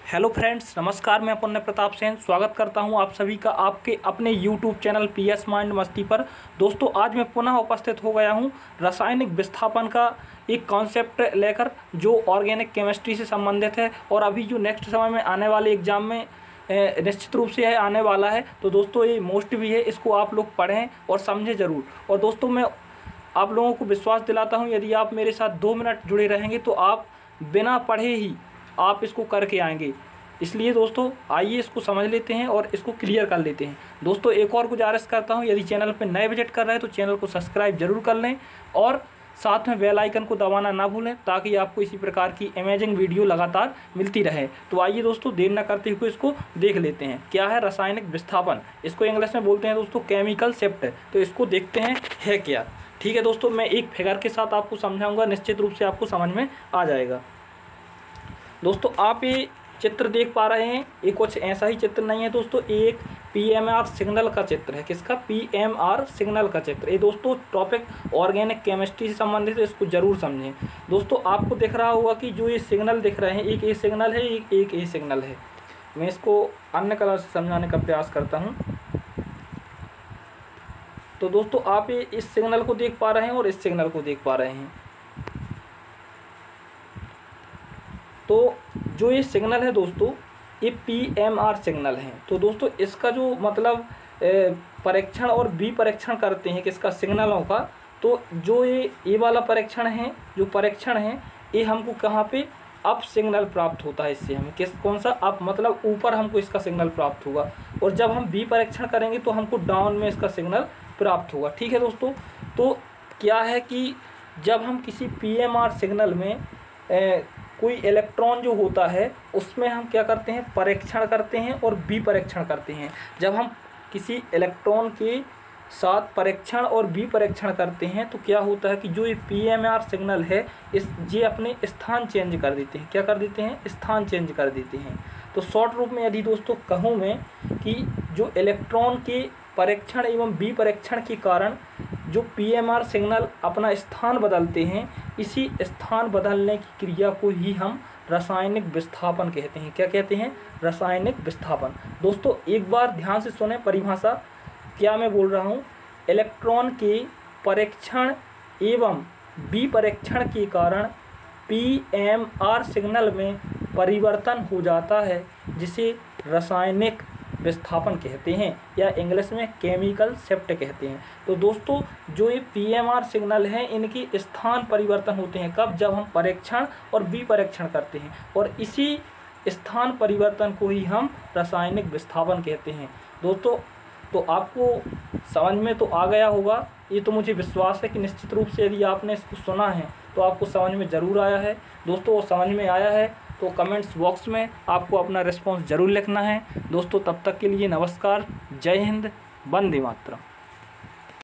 Hello friends, नमस्कार। मैं पुण्य प्रताप सेन स्वागत करता हूं आप सभी का आपके अपने यूट्यूब चैनल पीएस माइंड मस्ती पर। दोस्तों, आज मैं पुनः उपस्थित हो गया हूं रासायनिक विस्थापन का एक कॉन्सेप्ट लेकर जो ऑर्गेनिक केमिस्ट्री से संबंधित है और अभी जो नेक्स्ट समय में आने वाले एग्जाम में निश्चित रूप से आने वाला है। तो दोस्तों, ये मोस्ट भी है, इसको आप लोग पढ़ें और समझें ज़रूर। और दोस्तों, मैं आप लोगों को विश्वास दिलाता हूँ, यदि आप मेरे साथ 2 मिनट जुड़े रहेंगे तो आप बिना पढ़े ही आप इसको करके आएंगे। इसलिए दोस्तों, आइए इसको समझ लेते हैं और इसको क्लियर कर लेते हैं। दोस्तों, एक और गुजारिश करता हूं, यदि चैनल पर नए विजिट कर रहे हैं तो चैनल को सब्सक्राइब जरूर कर लें और साथ में बेल आइकन को दबाना ना भूलें ताकि आपको इसी प्रकार की अमेजिंग वीडियो लगातार मिलती रहे। तो आइए दोस्तों, देर न करते हुए इसको देख लेते हैं। क्या है रासायनिक विस्थापन? इसको इंग्लिश में बोलते हैं दोस्तों केमिकल शिफ्ट। तो इसको देखते हैं है क्या। ठीक है दोस्तों, मैं एक फिगर के साथ आपको समझाऊंगा, निश्चित रूप से आपको समझ में आ जाएगा। दोस्तों, आप ये चित्र देख पा रहे हैं, ये कुछ ऐसा ही चित्र नहीं है दोस्तों, एक पीएमआर सिग्नल का चित्र है। किसका? पीएमआर सिग्नल का चित्र। ये दोस्तों टॉपिक ऑर्गेनिक केमिस्ट्री से संबंधित है, इसको जरूर समझें। दोस्तों, आपको दिख रहा होगा कि जो ये सिग्नल दिख रहे हैं, एक ए सिग्नल है, एक ए सिग्नल है। मैं इसको अन्य कलर से समझाने का प्रयास करता हूँ। तो दोस्तों, आप ये इस सिग्नल को देख पा रहे हैं और इस सिग्नल को देख पा रहे हैं। तो जो ये सिग्नल है दोस्तों, ये पीएमआर सिग्नल है। तो दोस्तों, इसका जो मतलब परीक्षण और बी परीक्षण करते हैं किसका? सिग्नलों का। तो जो ये वाला परीक्षण है, जो परीक्षण है, ये हमको कहाँ पे अप सिग्नल प्राप्त होता है। इससे हमें कौन सा अप, मतलब ऊपर हमको इसका सिग्नल प्राप्त होगा। और जब हम बी परीक्षण करेंगे तो हमको डाउन में इसका सिग्नल प्राप्त होगा। ठीक है दोस्तों, तो क्या है कि जब हम किसी पीएमआर सिग्नल में कोई इलेक्ट्रॉन जो होता है उसमें हम क्या करते हैं? परीक्षण करते हैं और बी परीक्षण करते हैं। जब हम किसी इलेक्ट्रॉन के साथ परीक्षण और बी परीक्षण करते हैं तो क्या होता है कि जो ये पीएमआर सिग्नल है, ये अपने स्थान चेंज कर देते हैं। क्या कर देते हैं? स्थान चेंज कर देते हैं। तो शॉर्ट रूप में यदि दोस्तों कहूँ मैं कि जो इलेक्ट्रॉन के परीक्षण एवं बी परीक्षण के कारण जो पीएमआर सिग्नल अपना स्थान बदलते हैं, इसी स्थान बदलने की क्रिया को ही हम रासायनिक विस्थापन कहते हैं। क्या कहते हैं? रासायनिक विस्थापन। दोस्तों, एक बार ध्यान से सुने परिभाषा, क्या मैं बोल रहा हूँ। इलेक्ट्रॉन के परीक्षण एवं बी परीक्षण के कारण पीएमआर सिग्नल में परिवर्तन हो जाता है, जिसे रासायनिक विस्थापन कहते हैं या इंग्लिश में केमिकल शिफ्ट कहते हैं। तो दोस्तों, जो ये पीएमआर सिग्नल हैं, इनकी स्थान परिवर्तन होते हैं। कब? जब हम परीक्षण और बी परीक्षण करते हैं, और इसी स्थान परिवर्तन को ही हम रासायनिक विस्थापन कहते हैं। दोस्तों, तो आपको समझ में तो आ गया होगा, ये तो मुझे विश्वास है कि निश्चित रूप से यदि आपने इसको सुना है तो आपको समझ में ज़रूर आया है। दोस्तों, समझ में आया है तो कमेंट्स बॉक्स में आपको अपना रिस्पॉन्स ज़रूर लिखना है। दोस्तों, तब तक के लिए नमस्कार, जय हिंद, वंदे मातरम।